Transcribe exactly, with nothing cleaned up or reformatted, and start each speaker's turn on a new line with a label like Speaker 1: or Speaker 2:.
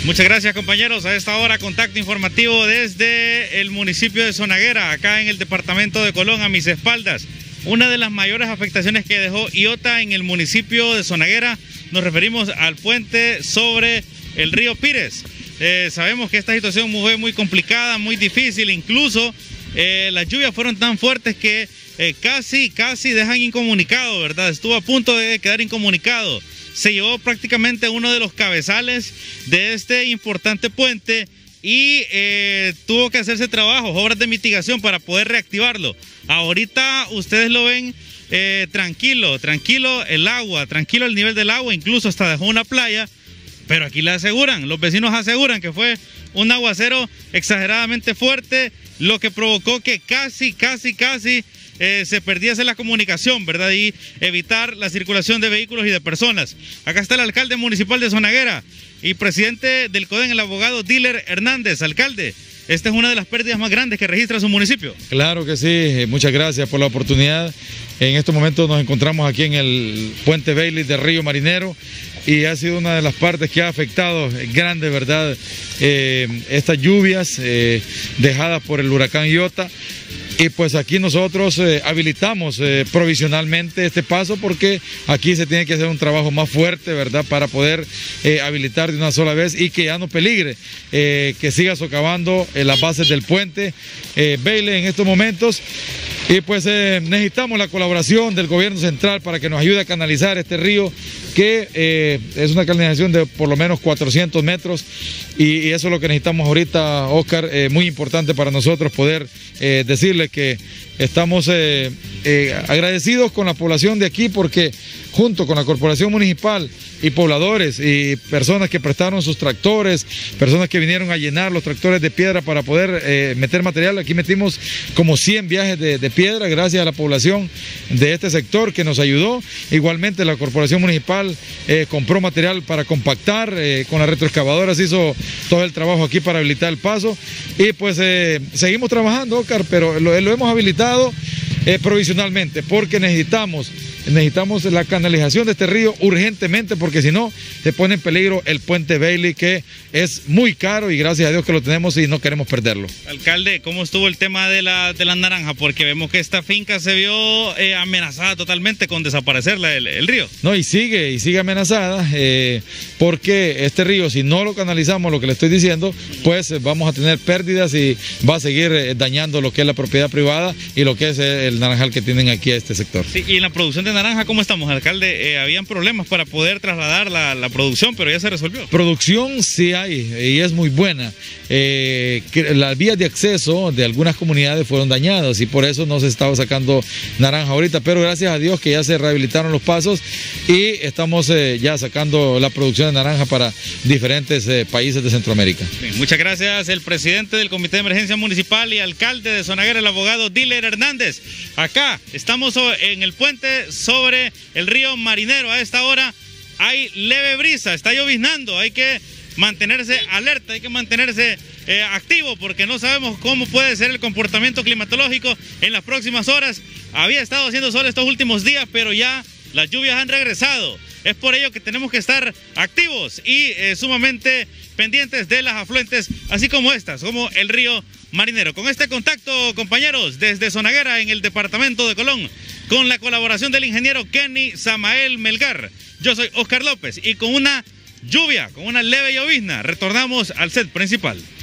Speaker 1: Muchas gracias, compañeros. A esta hora, contacto informativo desde el municipio de Zonaguera, acá en el departamento de Colón, a mis espaldas. Una de las mayores afectaciones que dejó Iota en el municipio de Zonaguera, nos referimos al puente sobre el río Pires. Eh, sabemos que esta situación fue muy complicada, muy difícil, incluso eh, las lluvias fueron tan fuertes que eh, casi, casi dejan incomunicado, ¿verdad? Estuvo a punto de quedar incomunicado. Se llevó prácticamente uno de los cabezales de este importante puente y eh, tuvo que hacerse trabajos, obras de mitigación para poder reactivarlo. Ahorita ustedes lo ven eh, tranquilo, tranquilo el agua, tranquilo el nivel del agua, incluso hasta dejó una playa, pero aquí le aseguran, los vecinos aseguran que fue un aguacero exageradamente fuerte, lo que provocó que casi, casi, casi eh, se perdiese la comunicación, ¿verdad? Y evitar la circulación de vehículos y de personas. Acá está el alcalde municipal de Zonaguera y presidente del CODEN, el abogado Diller Hernández. Alcalde, esta es una de las pérdidas más grandes que registra su municipio.
Speaker 2: Claro que sí, muchas gracias por la oportunidad. En estos momentos nos encontramos aquí en el puente Bailey del río Marinero y ha sido una de las partes que ha afectado grande, ¿verdad? Eh, estas lluvias eh, dejadas por el huracán Iota. Y pues aquí nosotros eh, habilitamos eh, provisionalmente este paso porque aquí se tiene que hacer un trabajo más fuerte, ¿verdad? Para poder eh, habilitar de una sola vez y que ya no peligre, eh, que siga socavando eh, las bases del puente eh, Bailey en estos momentos. Y pues eh, necesitamos la colaboración del gobierno central para que nos ayude a canalizar este río, que eh, es una canalización de por lo menos cuatrocientos metros y, y eso es lo que necesitamos ahorita, Oscar. Eh, muy importante para nosotros poder eh, decirle que estamos eh, eh, agradecidos con la población de aquí porque junto con la corporación municipal y pobladores y personas que prestaron sus tractores, personas que vinieron a llenar los tractores de piedra para poder eh, meter material. Aquí metimos como cien viajes de, de piedra gracias a la población de este sector que nos ayudó. Igualmente la corporación municipal eh, compró material para compactar, eh, con las retroexcavadoras hizo todo el trabajo aquí para habilitar el paso y pues eh, seguimos trabajando, Oscar, pero lo, lo hemos habilitado eh, provisionalmente porque necesitamos Necesitamos la canalización de este río urgentemente porque si no se pone en peligro el puente Bailey, que es muy caro y gracias a Dios que lo tenemos y no queremos perderlo.
Speaker 1: Alcalde, ¿cómo estuvo el tema de la, de la naranja? Porque vemos que esta finca se vio eh, amenazada totalmente con desaparecer la, el, el río.
Speaker 2: No, y sigue, y sigue amenazada eh, porque este río, si no lo canalizamos, lo que le estoy diciendo, pues eh, vamos a tener pérdidas y va a seguir eh, dañando lo que es la propiedad privada y lo que es eh, el naranjal que tienen aquí a este sector.
Speaker 1: Sí, y en la producción de naranja, ¿cómo estamos, alcalde? Eh, habían problemas para poder trasladar la, la producción, pero ya se resolvió.
Speaker 2: Producción sí hay y es muy buena. Eh, que las vías de acceso de algunas comunidades fueron dañadas y por eso no se estaba sacando naranja ahorita, pero gracias a Dios que ya se rehabilitaron los pasos y estamos eh, ya sacando la producción de naranja para diferentes eh, países de Centroamérica.
Speaker 1: Bien, muchas gracias, el presidente del Comité de Emergencia Municipal y alcalde de Zonaguera, el abogado Diller Hernández. Acá estamos en el puente sobre el río Marinero. A esta hora hay leve brisa, está lloviznando, hay que mantenerse alerta, hay que mantenerse eh, activo porque no sabemos cómo puede ser el comportamiento climatológico en las próximas horas. Había estado haciendo sol estos últimos días, pero ya las lluvias han regresado. Es por ello que tenemos que estar activos y eh, sumamente pendientes de las afluentes, así como estas, como el río Marinero. Con este contacto, compañeros, desde Zonaguera, en el departamento de Colón, con la colaboración del ingeniero Kenny Samael Melgar, yo soy Oscar López y con una lluvia, con una leve llovizna, retornamos al set principal.